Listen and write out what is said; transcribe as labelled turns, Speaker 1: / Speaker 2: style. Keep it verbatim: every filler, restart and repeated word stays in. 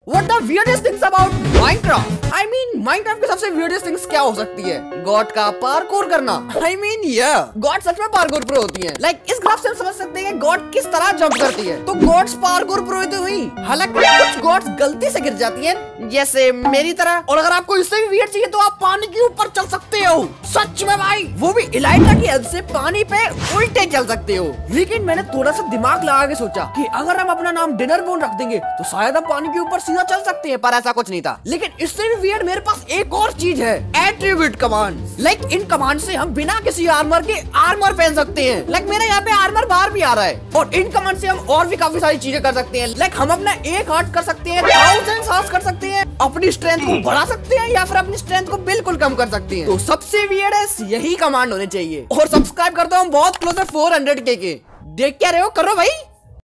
Speaker 1: What the weirdest things about Minecraft? I mean, Minecraft के सबसे weirdest things क्या हो सकती है? गॉड का पार्कोर करना। I mean, yeah, गॉड सच में पार्कोर प्रो होती है। Like इस ग्राफ से हम समझ सकते हैं कि गॉड किस तरह जंप करती है। तो गॉड्स पार्कोर प्रो तो हुई, हालांकि कुछ गॉड्स गलती से गिर जाती हैं, जैसे मेरी तरह। और अगर आपको इससे भी weird चाहिए तो आप पानी के ऊपर चल सकते हो। सच में भाई, वो भी इलाइटा की हेल्प से पानी पे उल्टे चल सकते हो। लेकिन मैंने थोड़ा सा दिमाग लगा के सोचा कि अगर हम अपना नाम डिनर बोन रख देंगे तो शायद हम पानी के ऊपर सीधा चल सकते हैं, पर ऐसा कुछ नहीं था। लेकिन इससे भी वियर्ड मेरे पास एक और चीज है, एट्रीब्यूट कमांड। लाइक इन कमांड से हम बिना किसी आर्मर के आर्मर पहन सकते हैं। लाइक मेरे यहाँ पे आर्मर बाहर भी आ रहा है। और इन कमांड से हम और भी काफी सारी चीजें कर सकते हैं। लाइक हम अपना एक हार्ट कर सकते हैं, थाउजेंड हार्ट कर सकते हैं, अपनी स्ट्रेंथ को बढ़ा सकते हैं या फिर अपनी स्ट्रेंथ को बिल्कुल कम कर सकते हैं। तो सबसे वियर्ड यही कमांड होने चाहिए। और सब्सक्राइब करता हूँ बहुत क्लोज है फोर हंड्रेड के के। देख क्या रहे हो, करो भाई।